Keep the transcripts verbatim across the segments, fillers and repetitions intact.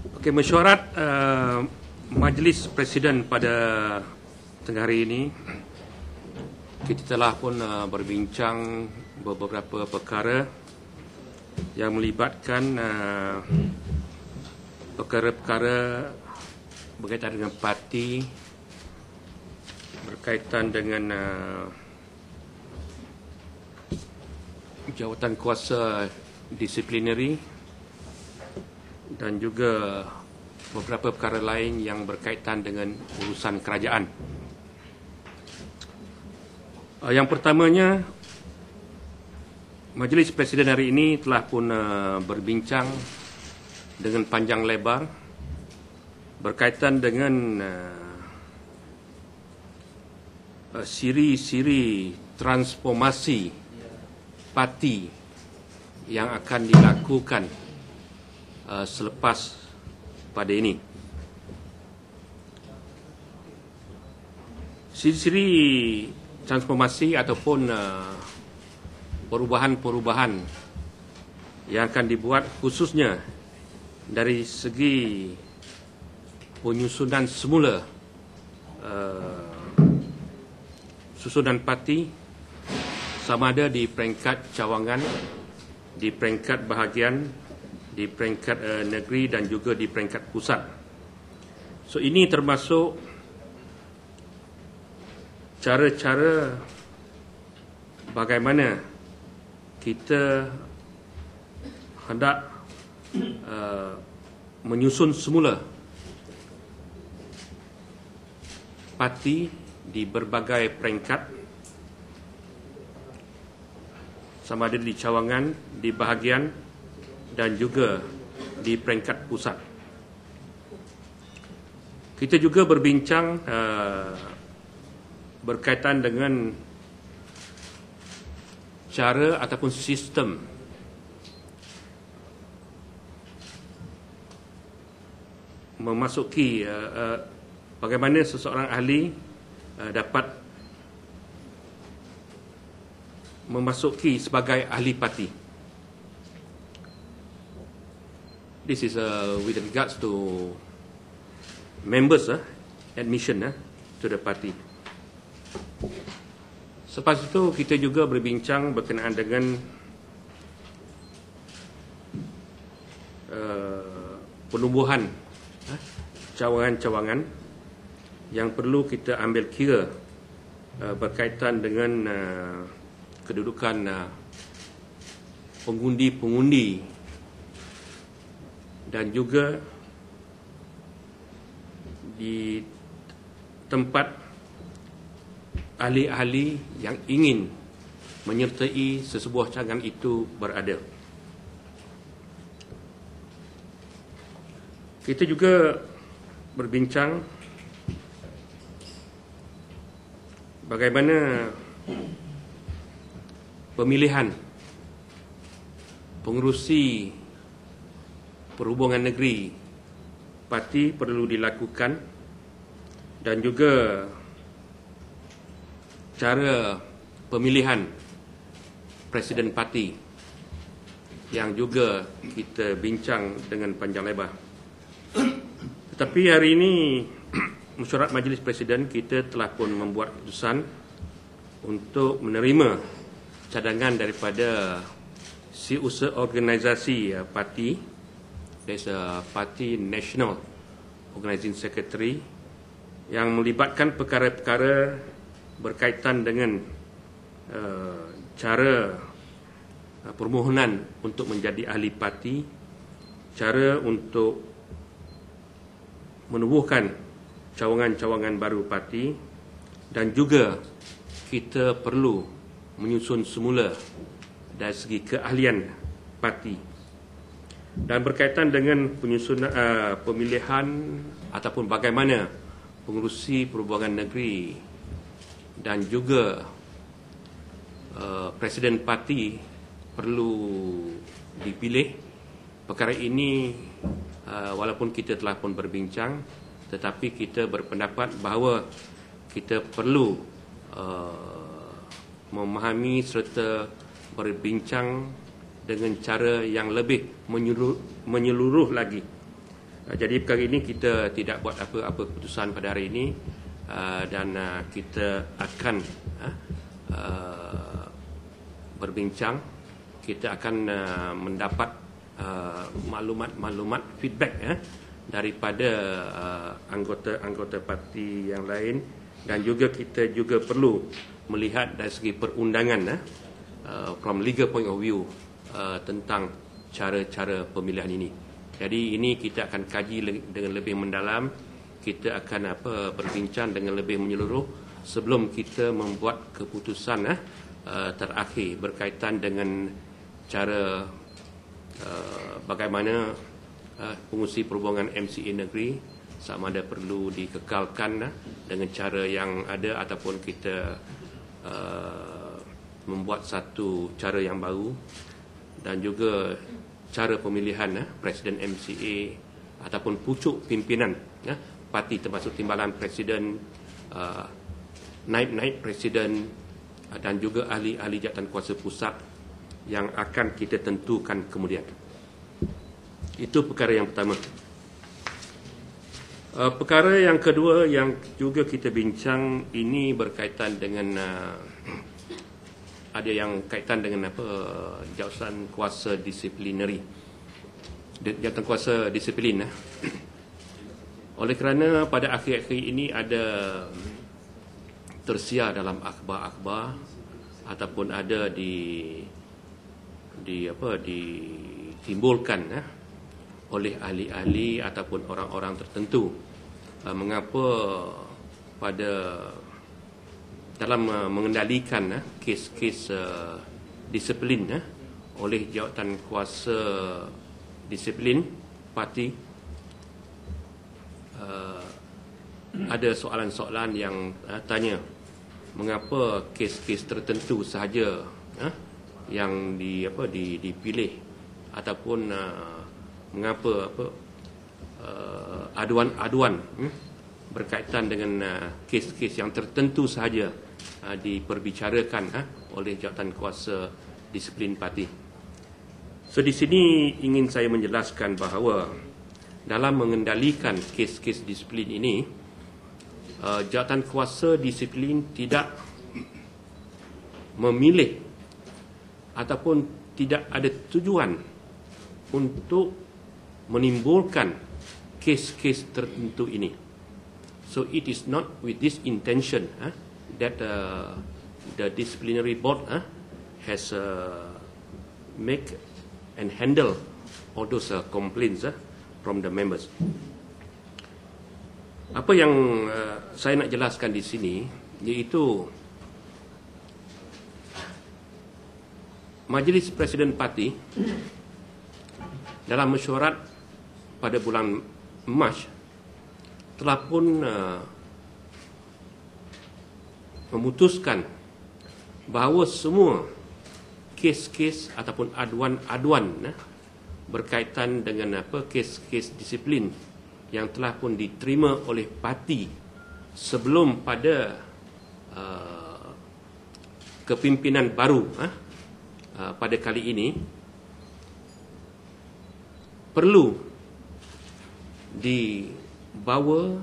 Okey, mesyuarat uh, Majlis Presiden pada tengah hari ini, kita telah pun uh, berbincang beberapa perkara yang melibatkan uh, perkara-perkara berkaitan dengan parti, berkaitan dengan uh, jawatan kuasa disiplinari dan juga beberapa perkara lain yang berkaitan dengan urusan kerajaan. Uh, yang pertamanya, Majlis Presiden hari ini telah pun uh, berbincang dengan panjang lebar berkaitan dengan uh, uh, siri-siri transformasi parti yang akan dilakukan uh, selepas pada ini. Siri-siri transformasi ataupun uh, perubahan-perubahan yang akan dibuat khususnya dari segi penyusunan semula uh, susunan parti, sama ada di peringkat cawangan, di peringkat bahagian, di peringkat uh, negeri dan juga di peringkat pusat. So ini termasuk cara-cara bagaimana kita hendak uh, menyusun semula parti di berbagai peringkat, sama ada di cawangan, di bahagian dan juga di peringkat pusat. Kita juga berbincang uh, berkaitan dengan cara ataupun sistem memasuki uh, uh, bagaimana seseorang ahli uh, dapat memasuki sebagai ahli parti. This is uh, with regards to members uh, admission uh, to the party. Selepas itu kita juga berbincang berkenaan dengan uh, penumbuhan uh, cawangan-cawangan yang perlu kita ambil kira uh, berkaitan dengan uh, kedudukan uh, pengundi-pengundi dan juga di tempat ahli-ahli yang ingin menyertai sesebuah cawangan itu berada. Kita juga berbincang bagaimana pemilihan pengerusi perhubungan negeri parti perlu dilakukan dan juga cara pemilihan presiden parti yang juga kita bincang dengan panjang lebar. Tetapi hari ini mesyuarat Majlis Presiden kita telah pun membuat keputusan untuk menerima cadangan daripada si usaha organisasi uh, parti, there's a Party National Organizing Secretary, yang melibatkan perkara-perkara berkaitan dengan uh, cara uh, permohonan untuk menjadi ahli parti, cara untuk menubuhkan cawangan-cawangan baru parti, dan juga kita perlu menyusun semula dari segi keahlian parti. Dan berkaitan dengan penyusunan uh, pemilihan ataupun bagaimana pengerusi perhubungan negeri dan juga uh, presiden parti perlu dipilih. Perkara ini uh, walaupun kita telah pun berbincang, tetapi kita berpendapat bahawa kita perlu uh, memahami serta berbincang dengan cara yang lebih menyeluruh, menyeluruh lagi Uh, jadi perkara ini kita tidak buat apa-apa keputusan pada hari ini, uh, dan uh, kita akan uh, uh, berbincang, kita akan uh, mendapat uh, maklumat-maklumat feedback uh, daripada uh, anggota-anggota parti yang lain, dan juga kita juga perlu melihat dari segi perundangan uh, uh, from legal point of view uh, tentang cara-cara pemilihan ini. Jadi ini kita akan kaji le- dengan lebih mendalam, kita akan apa berbincang dengan lebih menyeluruh sebelum kita membuat keputusan uh, uh, terakhir berkaitan dengan cara uh, bagaimana uh, pengurusi perhubungan M C A negeri sama ada perlu dikekalkan uh, dengan cara yang ada ataupun kita uh, membuat satu cara yang baru, dan juga cara pemilihan uh, Presiden M C A ataupun pucuk pimpinan uh, parti termasuk timbalan Presiden, uh, naib-naib Presiden uh, dan juga ahli-ahli jawatan kuasa pusat yang akan kita tentukan kemudian. Itu perkara yang pertama. Uh, perkara yang kedua yang juga kita bincang ini berkaitan dengan uh, ada yang kaitan dengan apa uh, jawatan kuasa disiplinari, jawatan kuasa disiplin. Uh. Oleh kerana pada akhir-akhir ini ada tersiar dalam akhbar-akhbar ataupun ada di di apa ditimbulkan eh, oleh ahli-ahli ataupun orang-orang tertentu uh, mengapa pada dalam uh, mengendalikan uh, kes-kes uh, disiplin uh, oleh jawatan kuasa disiplin parti uh, ada soalan-soalan yang uh, tanya mengapa kes-kes tertentu sahaja uh, yang di apa di, dipilih ataupun uh, mengapa apa uh, aduan-aduan hmm, berkaitan dengan uh, kes-kes yang tertentu sahaja uh, diperbicarakan uh, oleh jawatan kuasa disiplin parti. So di sini ingin saya menjelaskan bahawa dalam mengendalikan kes-kes disiplin ini, uh, jawatan kuasa disiplin tidak memilih ataupun tidak ada tujuan untuk menimbulkan kes-kes tertentu ini. So it is not with this intention uh, that uh, the disciplinary board uh, has uh, make and handle all those uh, complaints uh, from the members. Apa yang uh, saya nak jelaskan di sini iaitu Majlis Presiden Parti dalam mesyuarat pada bulan Mac telah pun uh, memutuskan bahawa semua kes-kes ataupun aduan-aduan uh, berkaitan dengan apa kes-kes disiplin yang telah pun diterima oleh parti sebelum pada uh, kepimpinan baru uh, Uh, pada kali ini perlu dibawa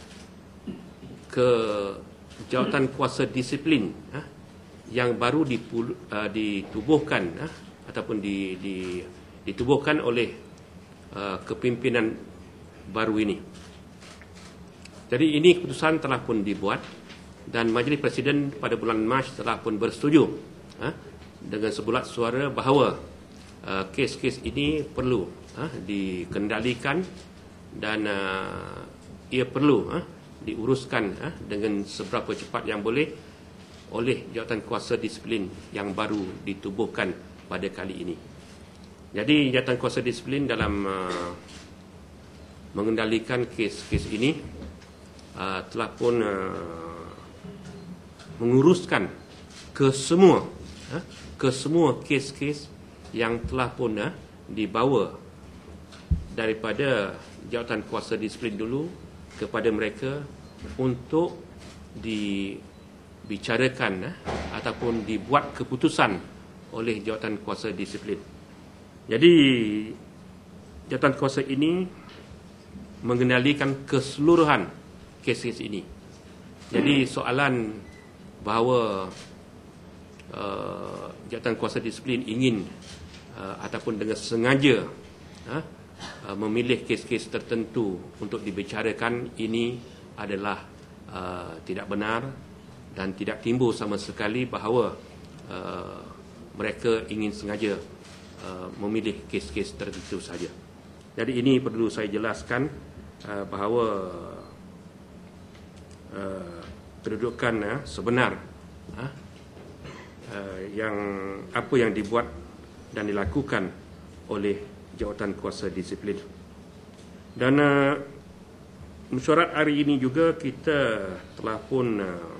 ke jawatan kuasa disiplin uh, yang baru dipul, uh, ditubuhkan uh, ataupun di, di, ditubuhkan oleh uh, kepimpinan baru ini. Jadi ini keputusan telah pun dibuat dan Majlis Presiden pada bulan Mac telah pun bersetuju uh, dengan sebulat suara bahawa uh, kes-kes ini perlu uh, dikendalikan dan uh, ia perlu uh, diuruskan uh, dengan seberapa cepat yang boleh oleh jawatan kuasa disiplin yang baru ditubuhkan pada kali ini. Jadi jawatan kuasa disiplin dalam uh, mengendalikan kes-kes ini uh, telah pun uh, menguruskan ke semua uh, ke semua kes-kes yang telah pun uh, dibawa daripada jawatan kuasa disiplin dulu kepada mereka untuk dibicarakan uh, ataupun dibuat keputusan oleh jawatan kuasa disiplin. Jadi jawatan kuasa ini mengendalikan keseluruhan kes-kes ini. Jadi soalan bahawa uh, jawatan kuasa disiplin ingin uh, ataupun dengan sengaja uh, uh, memilih kes-kes tertentu untuk dibicarakan, ini adalah uh, tidak benar dan tidak timbul sama sekali bahawa uh, mereka ingin sengaja uh, memilih kes-kes tertentu saja. Jadi ini perlu saya jelaskan uh, bahawa uh, kedudukan uh, sebenar uh, uh, yang apa yang dibuat dan dilakukan oleh jawatan kuasa disiplin. Dan uh, mesyuarat hari ini juga kita telah pun uh,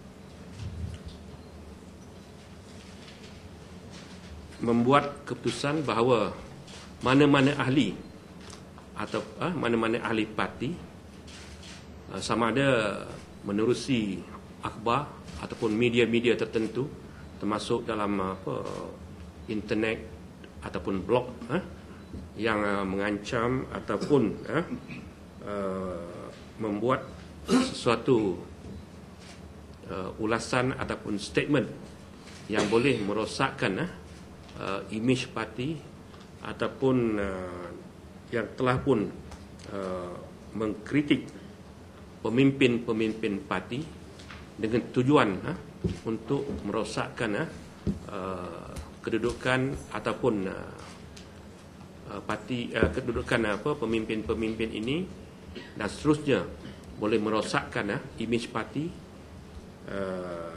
membuat keputusan bahawa mana-mana ahli atau ah, mana-mana ahli parti uh, sama ada menerusi akhbar ataupun media-media tertentu, termasuk dalam apa, internet ataupun blog ah, yang uh, mengancam ataupun ah, uh, membuat sesuatu uh, ulasan ataupun statement yang boleh merosakkan ah, uh, imej parti ataupun uh, yang telah pun uh, mengkritik pemimpin-pemimpin parti dengan tujuan uh, untuk merosakkan uh, uh, kedudukan ataupun uh, uh, parti uh, kedudukan apa pemimpin-pemimpin ini, dan seterusnya boleh merosakkan uh, imej parti. Uh,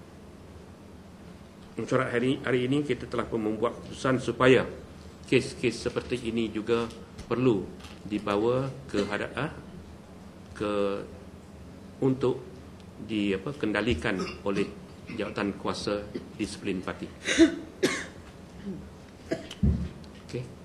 Mesyuarat hari, hari ini kita telah pun membuat keputusan supaya kes-kes seperti ini juga perlu dibawa ke hadap ke untuk di apa kendalikan oleh jawatan kuasa disiplin parti. Okey.